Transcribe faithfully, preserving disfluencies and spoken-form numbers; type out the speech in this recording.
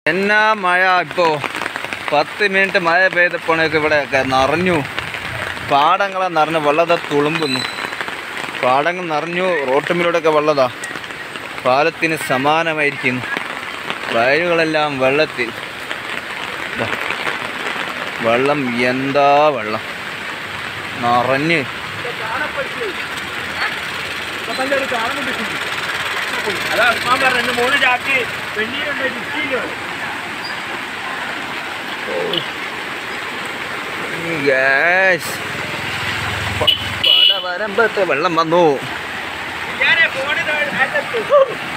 എന്നാ മഴ ഇപ്പോൾ പത്ത് മിനിറ്റ് മഴ പെയ്തപ്പോഴേക്ക് ഇവിടെയൊക്കെ നിറഞ്ഞു. പാടങ്ങളെ നിറഞ്ഞ് വെള്ളത തുളുമ്പുന്നു. പാടങ്ങൾ നിറഞ്ഞു. റോട്ടുമ്പിലൂടെയൊക്കെ വെള്ളതാ പാലത്തിന് സമാനമായിരിക്കുന്നു. വയലുകളെല്ലാം വെള്ളത്തിൽ. വെള്ളം എന്താ വെള്ളം നിറഞ്ഞ്. പട വരമ്പത്ത് വെള്ളം വന്നു.